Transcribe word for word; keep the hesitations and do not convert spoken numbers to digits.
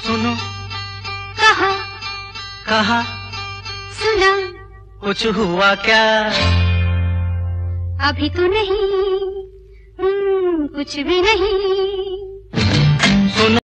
सुनो, कहा, कहा, सुना, कुछ हुआ क्या? अभी तो नहीं, हम्म, कुछ भी नहीं। सुनो।